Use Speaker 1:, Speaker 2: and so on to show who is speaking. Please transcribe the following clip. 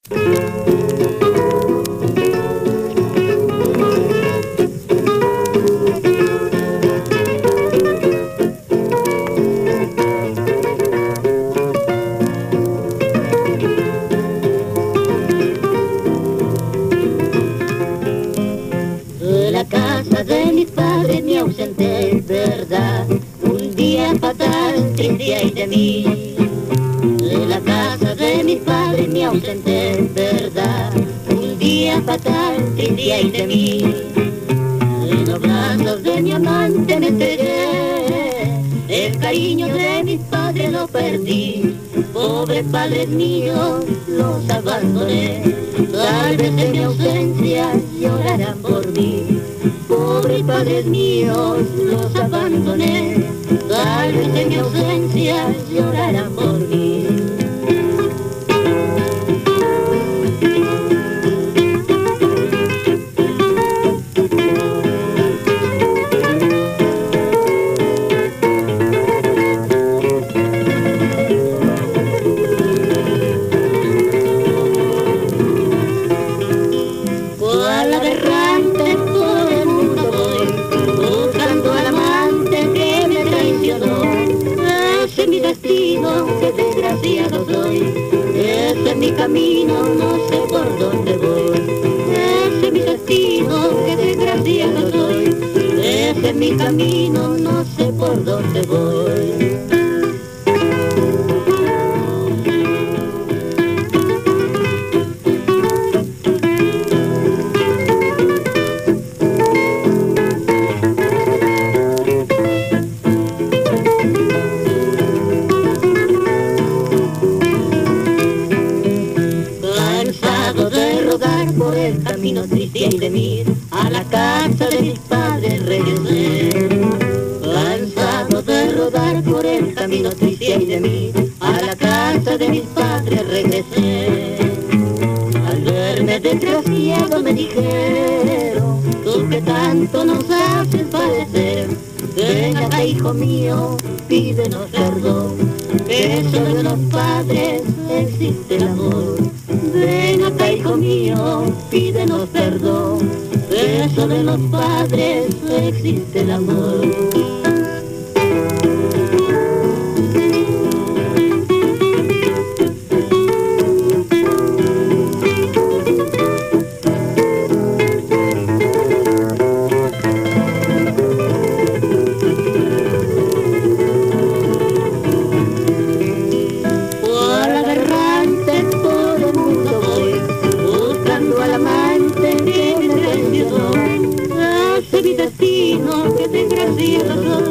Speaker 1: De la casa de mis padres me ausenté, verdad, un día fatal, triste ay de mí. De la casa de mis padres me ausenté, verdad, un día fatal, triste ay de mí. En los brazos de mi amante me entregué, el cariño de mis padres lo perdí. Pobres padres míos, los abandoné, tal vez en mi ausencia llorarán por mí. Pobres padres míos, los abandoné, tal vez en mi ausencia llorarán por mí. Cual aberrante por el mundo voy, buscando al amante que me traicionó. Ese es mi destino, que desgraciado soy, ese es mi camino, no sé por dónde voy. Ese es mi destino, que desgraciado soy, ese es mi camino, no sé por dónde voy. Cansado de rodar por el camino triste y de mí, a la casa de mis padres regresé. Cansado de rodar por el camino triste y de mí, a la casa de mis padres regresé. Al verme desgraciado me dijeron, tú que tanto nos haces padecer, ven acá hijo mío, pídenos perdón, que solo en los padres existe el amor. Ven acá hijo mío, pídenos perdón, que solo en los padres existe el amor. Amante que me traicionó, ese es mi destino, que desgraciado soy.